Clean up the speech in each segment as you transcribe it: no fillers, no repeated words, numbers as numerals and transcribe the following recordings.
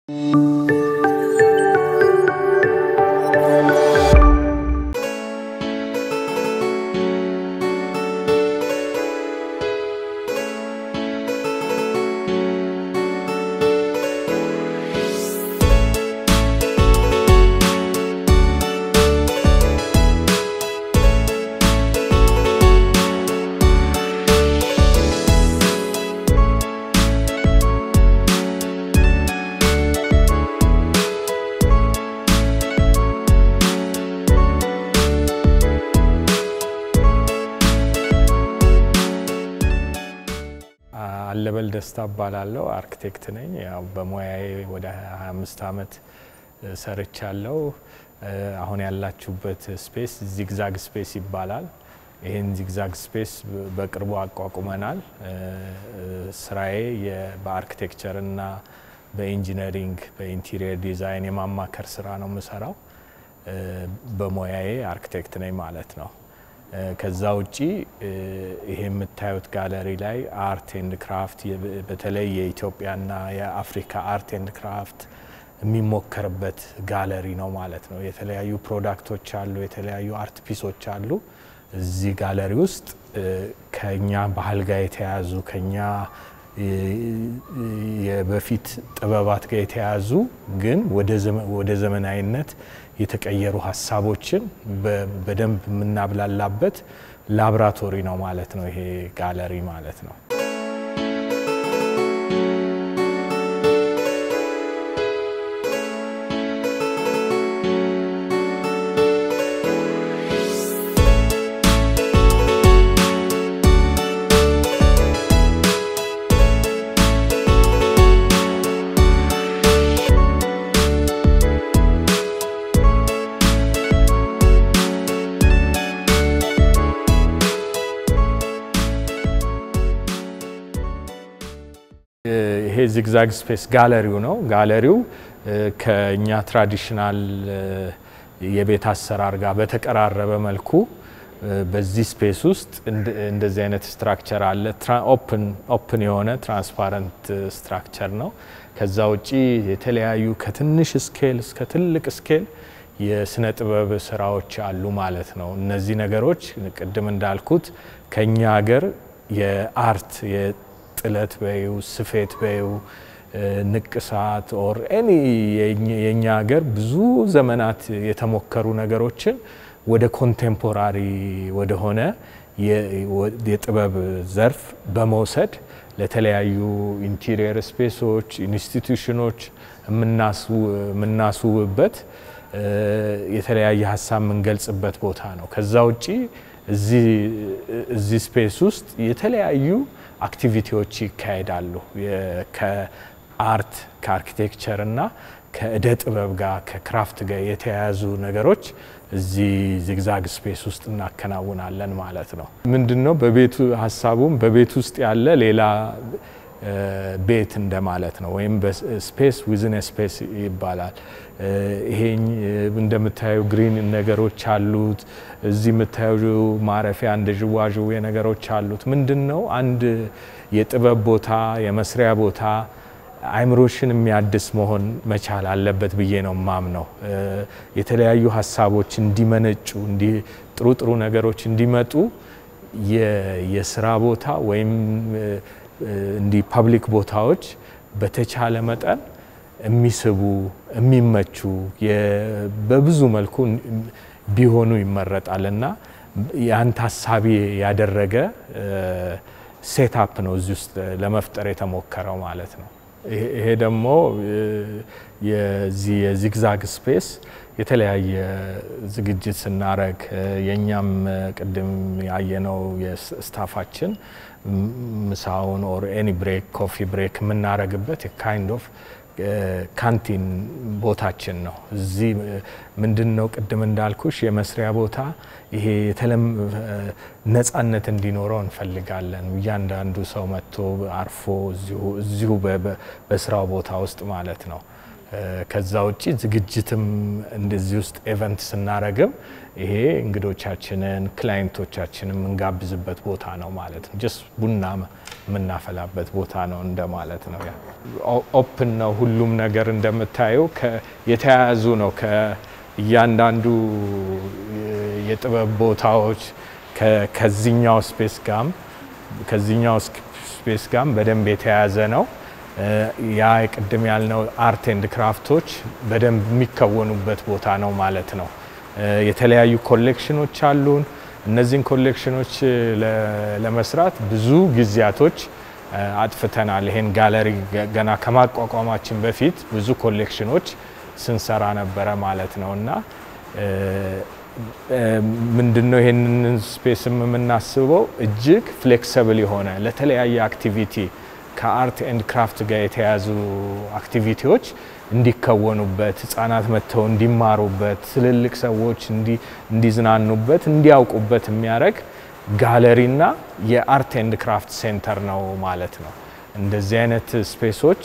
አለበል ደስታ ባላለው አርኪቴክት ነኝ ያው በሙያዬ ወደ 25 አመት ሰርቻለሁ አሁን ያላችሁበት ስፔስ ዚግዛግ ስፔስ ይባላል ይሄን ዚግዛግ ስፔስ በቅርቡ አቋቁመናል ስራዬ በአርኪቴክቸር እና በኢንጂነሪንግ በኢንቴሪየር ዲዛይን የማማከር ስራ ነው የምሰራው በሙያዬ አርኪቴክት ነኝ ማለት ነው ከዛ ውጪ ይሄ የምታዩት ጋለሪ ላይ አርት ኤንድ ክራፍት በተለይ የኢትዮጵያና የአፍሪካ አርት ኤንድ ክራፍት የሚሞከርበት ጋለሪ ነው ማለት ነው የተለያዩ ፕሮዳክቶች አሉ የተለያዩ አርት ፒሶች አሉ እዚህ ጋለሪ ውስጥ ከኛ ባህል ጋር የተያዙ ከኛ የበፊት ጥበባት ጋር የተያዙ ግን ወደ ዘመናዊነት የተቀየሩ ሐሳቦችን በደንብ ምናብላላበት ላብራቶሪ ነው ማለት ነው ይሄ ጋለሪ ማለት ነው ይሄ ዚግዛግ ስፔስ ጋለሪው ነው ጋለሪው ከኛ ትራዲሽናል የቤት አሰራር ጋር በተቀራረበ መልኩ በዚህ ስፔስ ውስጥ እንደዚህ አይነት ስትራክቸር አለ ኦፕን የሆነ ትራንስፓረንት ስትራክቸር ነው ከዛ ውጪ የተለያዩ ከትንሽ ስኬል እስከ ትልቅ ስኬል የስነ ጥበብ ስራዎች አሉ ማለት ነው እነዚህ ነገሮች ቅድም እንዳልኩት ከኛ ሀገር የአርት ጥለት በዩ ስፌት በዩ ንቅሳት ኦር ኤኒ የኛ ሀገር ብዙ ዘመናት የተሞከሩ ነገሮችን ወደ ኮንቴምፖራሪ ወደ ሆነ የጥበብ ዘርፍ በመውሰድ ለተለያዩ ኢንቴሪየር ስፔሶች ኢንስቲትዩሽኖች ምናስውበት የተለያየ ሐሳብ ምንገልጽበት ቦታ ነው ከዛ ውጪ እዚህ ስፔስ ውስጥ የተለያዩ አክቲቪቲዎች ይካሄዳሉ ከአርት ከአርኪቴክቸር እና ከእደ ጥበብ ጋር ከክራፍት ጋር የተያያዙ ነገሮች እዚህ ዚግዛግ ስፔስ ውስጥ እናከናውናለን ማለት ነው ምንድነው በቤቱ ሐሳቡም በቤት ውስጥ ያለ ሌላ ቤት እንደማለት ነው ወይም በስፔስ ዊዝን ስፔስ ይባላል ይሄ እንደምታዩ ግሪን ነገሮች አሉት እዚህ የምታዩ ማረፊያ እንደ ጅዋጅው ነገሮች አሉት ምንድነው አንድ የጥበብ ቦታ የመስሪያ ቦታ አይምሮሽን የሚያድስ መሆን መቻል አለበት ብዬ ነው ማምነው የተለያዩ ሐሳቦች እንዲመነጩ ጥሩ ነገሮች እንዲመጡ የሥራ ቦታ ወይም እንዲ ፐብሊክ ቦታዎች በተቻለ መጠን የሚስቡ የሚመቹ በብዙ መልኩ ቢሆኑ ይመረጣልና ያን ታሳቢ ያደረገ ሴትአፕ ነው እዚህ ውስጥ ለመፍጠር የተሞከረው ማለት ነው ይሄ ደግሞ የዚግዛግ ስፔስ የተለያየ ዝግጅት ስናረግ የኛም ቅድም ያየነው የስታፋችን ምሳውን ኦር ኤኒ ብሬክ ኮፊ ብሬክ ምናረግበት ካይንድ ኦፍ ካንቲን ቦታችን ነው እዚህ ምንድነው ቅድም እንዳልኩሽ የመስሪያ ቦታ ይሄ ነፃነት እንዲኖረው እንፈልጋለን እያንዳንዱ ሰው መጥቶ አርፎ እዚሁ በስራው ቦታ ውስጥ ማለት ነው ከዛ ውጪ ዝግጅትም እንደዚህ ውስጥ ኢቨንት ስናረግም ይሄ እንግዶቻችንን ክላይንቶቻችንን እንጋብዝበት ቦታ ነው ማለት ነው ጀስት ቡና ምናፈላበት ቦታ ነው እንደማለት ነው ያ ኦፕን ነው ሁሉም ነገር እንደምታየው የተያያዙ ነው ከእያንዳንዱ የጥበብ ቦታዎች ከዚህኛው ስፔስ ጋም በደንብ የተያያዘ ነው ያ ቅድም ያልነው አርት ኤንድ ክራፍቶች በደንብ የሚከወኑበት ቦታ ነው ማለት ነው የተለያዩ ኮሌክሽኖች አሉን እነዚህን ኮሌክሽኖች ለመስራት ብዙ ጊዜያቶች አጥፍተናል ይሄን ጋለሪ ገና ከማቋቋማችን በፊት ብዙ ኮሌክሽኖች ስንሰራ ነበረ ማለት ነውና ምንድነው ይሄንን ስፔስም የምናስበው እጅግ ፍሌክሲብል የሆነ ለተለያየ አክቲቪቲ ከአርት ኤንድ ክራፍት ጋር የተያዙ አክቲቪቲዎች እንዲከወኑበት ህፃናት መተው እንዲማሩበት ትልልቅ ሰዎች እንዲዝናኑበት እንዲያውቁበት የሚያረግ ጋለሪና የአርት ኤንድ ክራፍት ሴንተር ነው ማለት ነው እንደዚህ አይነት ስፔሶች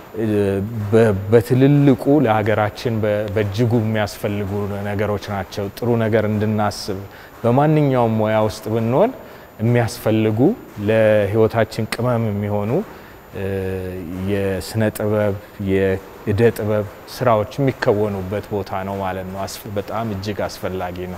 በትልልቁ ለሀገራችን በእጅጉ የሚያስፈልጉ ነገሮች ናቸው ጥሩ ነገር እንድናስብ በማንኛውም ሙያ ውስጥ ብንሆን የሚያስፈልጉ ለህይወታችን ቅመም የሚሆኑ የስነ ጥበብ የእደ ጥበብ ስራዎች የሚከወኑበት ቦታ ነው ማለት ነው በጣም እጅግ አስፈላጊ ነው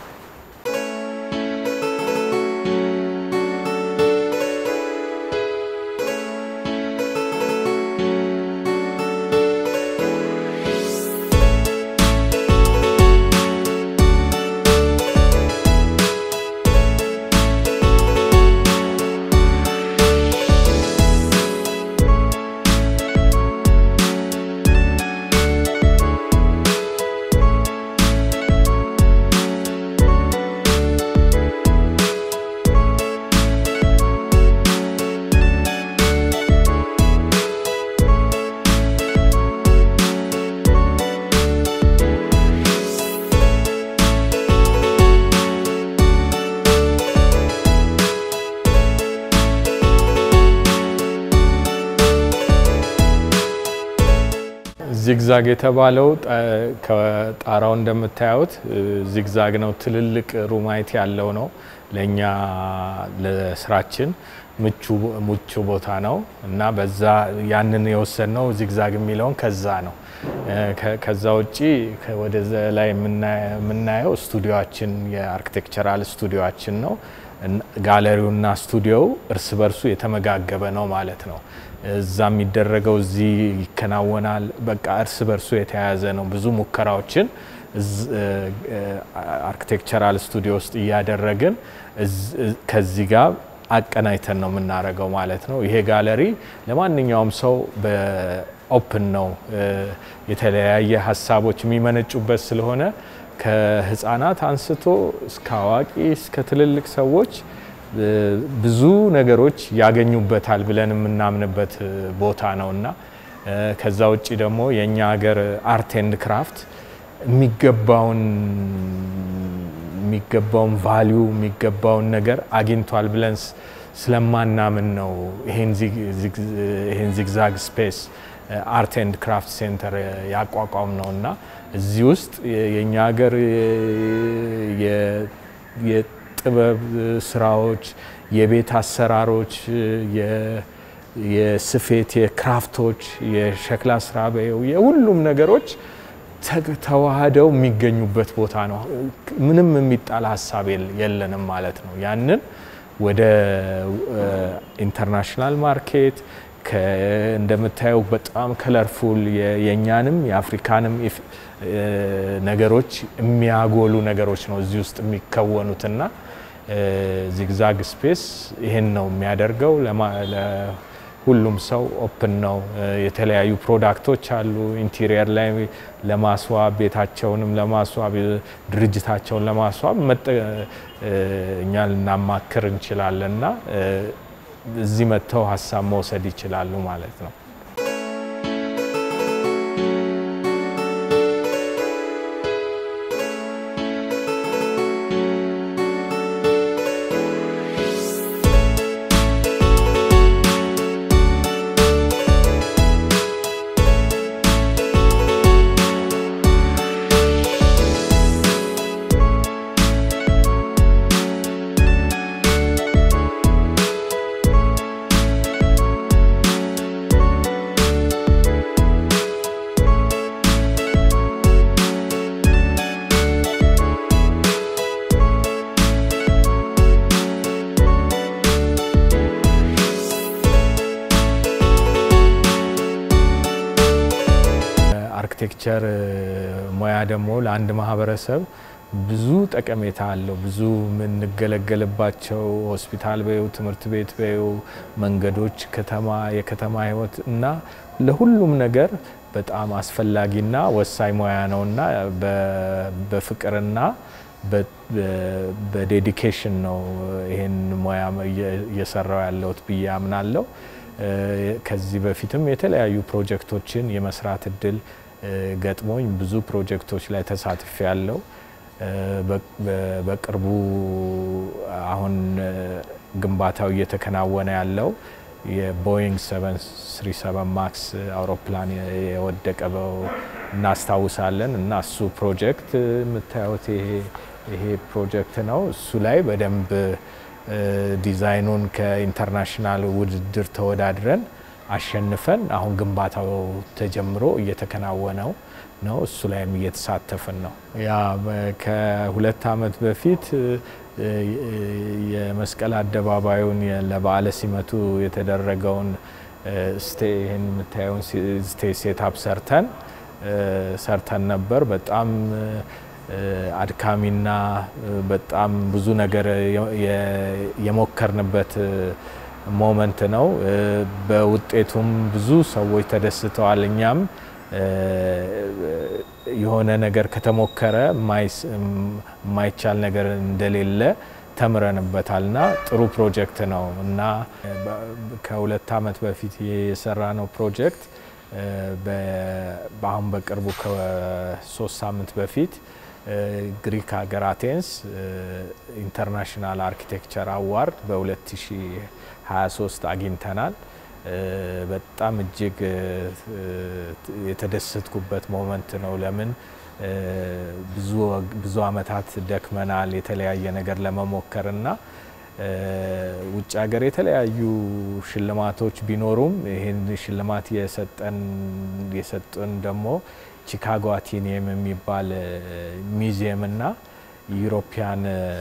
ዚግዛግ የተባለው ከጣራው እንደምታዩት ዚግዛግ ነው ትልልቅ ሩማይት ያለው ነው ለኛ ለስራችን ምቹ ቦታ ነው እና በዛ ያንን የወሰነው ዚግዛግ የሚለውን ከዛ ነው ከዛ ውጪ ወደዛ ላይ የምናየው ስቱዲዮአችን የአርኪቴክቸራል ስቱዲዮአችን ነው ጋለሪውና ስቱዲዮው እርስ በርሱ የተመጋገበ ነው ማለት ነው እዛ የሚደረገው እዚ ይከናወናል በቃ እርስ በርሱ የተያያዘ ነው ብዙ ሙከራዎችን አርኪቴክቸራል ስቱዲዮ ውስጥ ያደረግን ከዚህ ጋር አቀናይተን ነው የምናረጋው ማለት ነው ይሄ ጋለሪ ለማንኛውም ሰው በኦፕን ነው የተለያየ ሐሳቦች የሚመነጩበት ስለሆነ ከህፃናት አንስቶ እስከ አዋቂ እስከ ትልልቅ ሰዎች ብዙ ነገሮች ያገኙበታል ብለን የምናምንበት ቦታ ነውና ከዛ ውጪ ደግሞ የኛ ሀገር አርት ኤንድ ክራፍት የሚገባውን ቫልዩ የሚገባውን ነገር አግኝቷል ብለን ስለማናምን ነው ይሄን ዚግዛግ ስፔስ አርት ኤንድ ክራፍት ሴንተር ያቋቋም ነውና እዚህ ውስጥ የኛ ሀገር የጥበብ ስራዎች የቤት አሰራሮች የስፌት የክራፍቶች የሸክላ ስራ የሁሉም ነገሮች ተዋህደው የሚገኙበት ቦታ ነው ምንም የሚጣላ ሐሳብ የለንም ማለት ነው ያንን ወደ ኢንተርናሽናል ማርኬት እንደምታየው በጣም ከለርፉል የኛንም የአፍሪካንም ነገሮች የሚያጎሉ ነገሮች ነው እዚህ ውስጥ የሚከወኑትና ዚግዛግ ስፔስ ይሄን ነው የሚያደርገው ለሁሉም ሰው ኦፕን ነው የተለያዩ ፕሮዳክቶች አሉ ኢንቴሪየር ላይ ለማስዋብ ቤታቸውንም ለማስዋብ ድርጅታቸውን ለማስዋብ እኛ ልናማክር እንችላለንና እዚህ መተው ሐሳብ መውሰድ ይችላሉ ማለት ነው አርኪቴክቸር ሙያ ደግሞ ለአንድ ማህበረሰብ ብዙ ጠቀሜታ አለው። ብዙ የምንገለገልባቸው ሆስፒታል በዩ ትምህርት ቤት በዩ መንገዶች የከተማ ህይወት እና ለሁሉም ነገር በጣም አስፈላጊና ወሳኝ ሙያ ነውና በፍቅርና በዴዲኬሽን ነው ይሄን ሙያ እየሰራው ያለሁት ብዬ አምናለሁ። ከዚህ በፊትም የተለያዩ ፕሮጀክቶችን የመስራት እድል ገጥሞኝ ብዙ ፕሮጀክቶች ላይ ተሳትፌያለሁ። በቅርቡ አሁን ግንባታው እየተከናወነ ያለው የቦይንግ 737 ማክስ አውሮፕላን የወደቀው እናስታውሳለን እና እሱ ፕሮጀክት የምታዩት ይሄ ፕሮጀክት ነው። እሱ ላይ በደንብ ዲዛይኑን ከኢንተርናሽናል ውድድር ተወዳድረን አሸንፈን አሁን ግንባታው ተጀምሮ እየተከናወነው ነው። እሱ ላይም እየተሳተፈን ነው። ያ ከሁለት አመት በፊት የመስቀል አደባባዩን ለበዓለ ሲመቱ የተደረገውን ይሄን የምታዩን ስቴጅ ሴትአፕ ሰርተን ነበር። በጣም አድካሚና በጣም ብዙ ነገር የሞከርንበት ሞመንት ነው። በውጤቱም ብዙ ሰዎች ተደስተዋል። እኛም የሆነ ነገር ከተሞከረ ማይቻል ነገር እንደሌለ ተምረንበታልና ጥሩ ፕሮጀክት ነው እና ከሁለት አመት በፊት የሰራነው ፕሮጀክት በአሁን በቅርቡ ከ3 ሳምንት በፊት ግሪክ ሀገር አቴንስ ኢንተርናሽናል አርኪቴክቸር አዋርድ በ2023 አግኝተናል። በጣም እጅግ የተደሰትኩበት ሞመንት ነው። ለምን ብዙ አመታት ደክመናል የተለያየ ነገር ለመሞከርና ውጭ ሀገር የተለያዩ ሽልማቶች ቢኖሩም ይሄን ሽልማት የሰጠን ደግሞ ቺካጎ አቴኒየም የሚባል ሚውዚየም እና ዩሮፒያን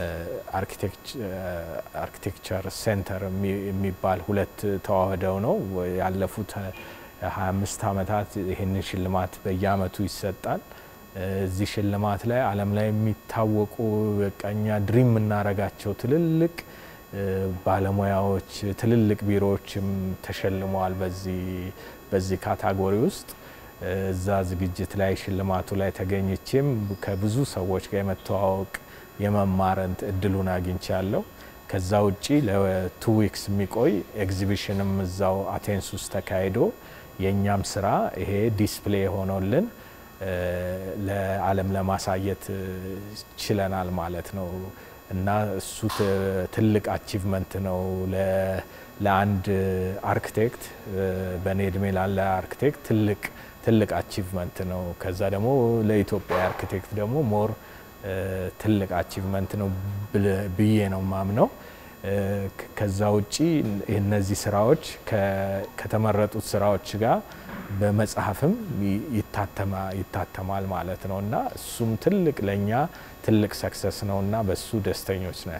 አርኪቴክቸር ሴንተር የሚባል ሁለት ተዋህደው ነው። ያለፉት 25 አመታት ይሄንን ሽልማት በየአመቱ ይሰጣል። እዚህ ሽልማት ላይ ዓለም ላይ የሚታወቁ በቃኛ ድሪም እናረጋቸው ትልልቅ ባለሙያዎች ትልልቅ ቢሮዎችም ተሸልመዋል። በዚህ ካታጎሪ ውስጥ እዛ ዝግጅት ላይ ሽልማቱ ላይ ተገኝቼም ከብዙ ሰዎች ጋር የመተዋወቅ የመማር እድሉን አግኝቻለሁ። ከዛ ውጪ ለ2 ዊክስ የሚቆይ ኤግዚቢሽንም እዛው አቴንስ ውስጥ ተካሂዶ የኛም ስራ ይሄ ዲስፕሌይ ሆኖልን ለዓለም ለማሳየት ችለናል ማለት ነው እና እሱ ትልቅ አቺቭመንት ነው ለአንድ አርኪቴክት በኔ እድሜ ላለ አርኪቴክት ትልቅ አቺቭመንት ነው። ከዛ ደግሞ ለኢትዮጵያ አርኪቴክት ደግሞ ሞር ትልቅ አቺቭመንት ነው ብዬ ነው ማምነው። ከዛ ውጪ እነዚህ ስራዎች ከተመረጡት ስራዎች ጋር በመጽሐፍም ይታተማል ማለት ነውና እሱም ትልቅ ለኛ ትልቅ ሰክሰስ ነውና በሱ ደስተኞች ነን።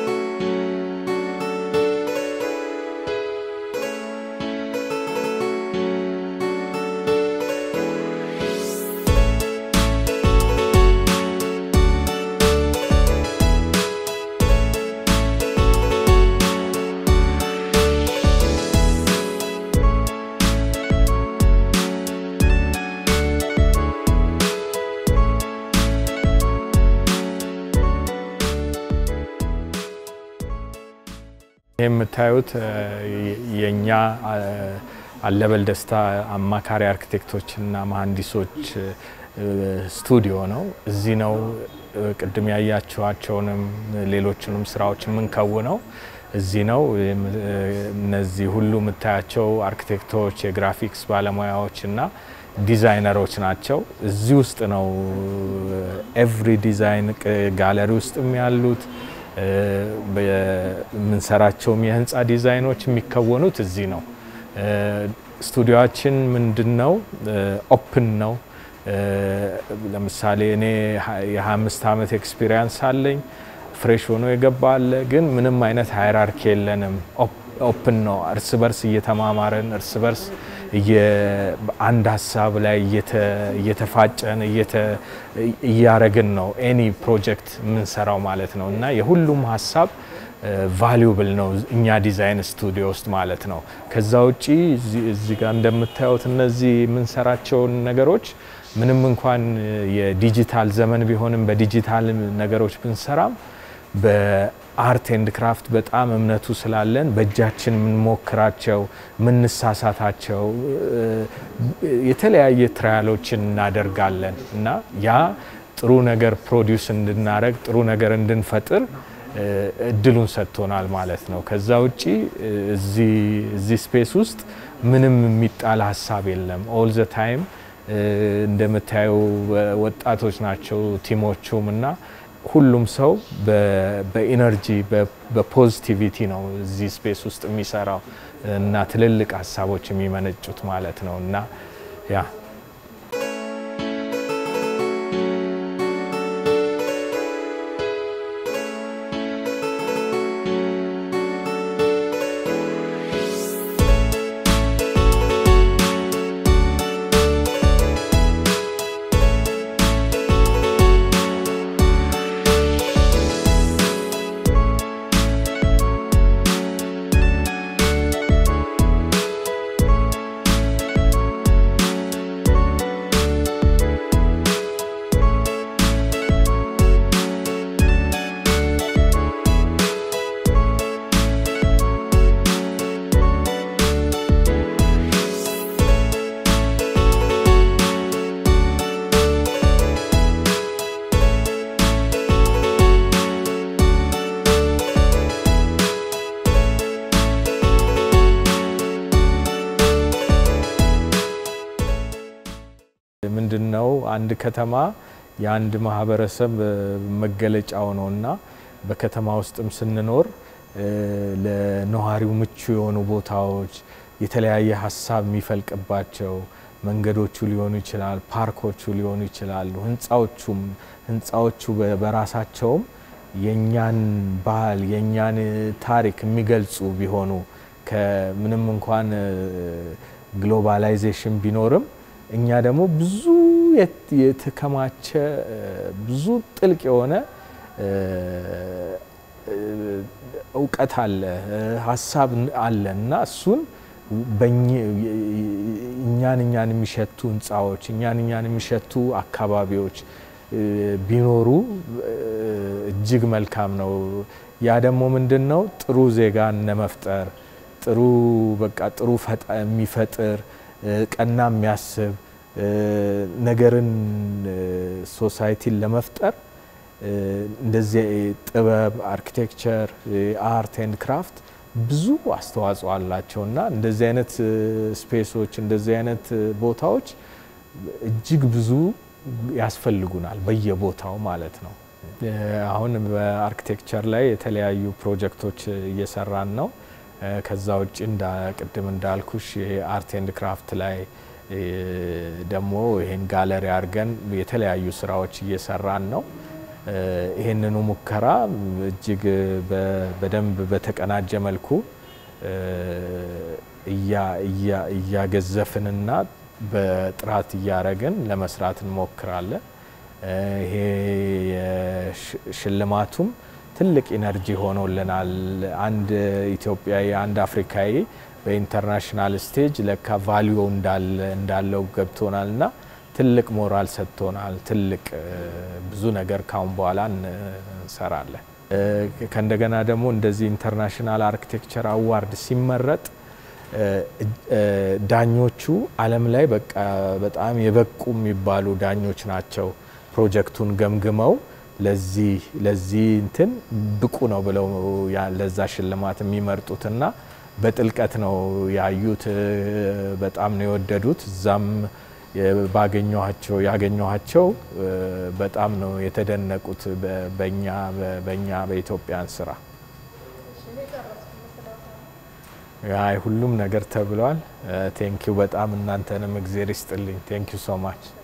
የምታዩት የኛ አለበል ደስታ አማካሪ አርኪቴክቶችና መሐንዲሶች ስቱዲዮ ነው። እዚህ ነው ቅድም ያያችኋቸውንም ሌሎችንም ስራዎች የምንከውነው እዚህ ነው። እነዚህ ሁሉ የምታያቸው አርኪቴክቶች የግራፊክስ ባለሙያዎችና ዲዛይነሮች ናቸው። እዚህ ውስጥ ነው ኤቭሪ ዲዛይን ጋለሪ ውስጥም ያሉት በምንሰራቸውም የህንፃ ዲዛይኖች የሚከወኑት እዚህ ነው። ስቱዲዮአችን ምንድነው ኦፕን ነው። ለምሳሌ እኔ የ25 አመት ኤክስፒሪየንስ አለኝ። ፍሬሽ ሆኖ የገባል ግን ምንም አይነት ሃይራርኪ የለንም። ኦፕን ነው። እርስ በርስ እየተማማረን እርስ በርስ አንድ ሀሳብ ላይ እየተፋጨን እያረግን ነው ኤኒ ፕሮጀክት የምንሰራው ማለት ነው እና የሁሉም ሀሳብ ቫልዩብል ነው እኛ ዲዛይን ስቱዲዮ ውስጥ ማለት ነው። ከዛ ውጪ እዚህ ጋር እንደምታዩት እነዚህ የምንሰራቸው ነገሮች ምንም እንኳን የዲጂታል ዘመን ቢሆንም በዲጂታል ነገሮች ብንሰራም በአርት ኤንድ ክራፍት በጣም እምነቱ ስላለን በእጃችን የምንሞክራቸው የምንሳሳታቸው የተለያየ ትራያሎችን እናደርጋለን እና ያ ጥሩ ነገር ፕሮዲዩስ እንድናረግ ጥሩ ነገር እንድንፈጥር እድሉን ሰጥቶናል ማለት ነው። ከዛ ውጪ እዚህ ስፔስ ውስጥ ምንም የሚጣል ሀሳብ የለም። ኦል ዘ ታይም እንደምታዩ ወጣቶች ናቸው ቲሞቹም እና ሁሉም ሰው በኢነርጂ በፖዚቲቪቲ ነው እዚህ ስፔስ ውስጥ የሚሰራው እና ትልልቅ ሀሳቦች የሚመነጩት ማለት ነው እና ያ ምንድነው አንድ ከተማ የአንድ ማህበረሰብ መገለጫው ነውና በከተማ ውስጥም ስንኖር ለነዋሪው ምቹ የሆኑ ቦታዎች የተለያየ ሐሳብ የሚፈልቅባቸው መንገዶቹ ሊሆኑ ይችላል ፓርኮቹ ሊሆኑ ይችላሉ ህንጻዎቹ በራሳቸው የኛን ባህል የኛን ታሪክ የሚገልጹ ቢሆኑ ከምንም እንኳን ግሎባላይዜሽን ቢኖርም እኛ ደግሞ ብዙ የተከማቸ ብዙ ጥልቅ የሆነ እውቀት አለ ሐሳብ አለና እሱን እኛን የሚሸቱ ህንጻዎች እኛን የሚሸቱ አካባቢዎች ቢኖሩ እጅግ መልካም ነው። ያ ደግሞ ምንድነው ጥሩ ዜጋን ለመፍጠር ጥሩ የሚፈጥር ቀና የሚያስብ ነገርን ሶሳይቲን ለመፍጠር እንደዚህ ጥበብ አርኪቴክቸር አርት ኤንድ ክራፍት ብዙ አስተዋጽኦ አላቸውና እንደዚህ አይነት ስፔሶች እንደዚህ አይነት ቦታዎች እጅግ ብዙ ያስፈልጉናል በየቦታው ማለት ነው። አሁን በአርኪቴክቸር ላይ የተለያዩ ፕሮጀክቶች እየሰራን ነው። ከዛ ውጪ ቅድም እንዳልኩሽ አርት ኤንድ ክራፍት ላይ ደግሞ ይሄን ጋለሪ አርገን የተለያዩ ስራዎች እየሰራን ነው። ይሄንኑ ሙከራ እጅግ በደንብ በተቀናጀ መልኩ እያገዘፍንና በጥራት እያረግን ለመስራት እንሞክራለን። ይሄ ሽልማቱም ትልቅ ኢነርጂ ሆኖልናል። አንድ ኢትዮጵያዊ አንድ አፍሪካዊ በኢንተርናሽናል ስቴጅ ለካ ቫልዩ እንዳለው ገብቶናልና ትልቅ ሞራል ሰጥቶናል። ትልቅ ብዙ ነገር ካሁን በኋላ እንሰራለን። ከእንደገና ደግሞ እንደዚህ ኢንተርናሽናል አርኪቴክቸር አዋርድ ሲመረጥ ዳኞቹ ዓለም ላይ በጣም የበቁ የሚባሉ ዳኞች ናቸው ፕሮጀክቱን ገምግመው ለዚህ እንትን ብቁ ነው ብለው ለዛ ሽልማት የሚመርጡትና በጥልቀት ነው ያዩት። በጣም ነው የወደዱት። እዛም ያገኘኋቸው በጣም ነው የተደነቁት በእኛ በኢትዮጵያን ስራ። ሁሉም ነገር ተብሏል። ቴንክ ዩ በጣም እናንተንም እግዚአብሔር ይስጥልኝ። ቴንክ ዩ ሶ ማች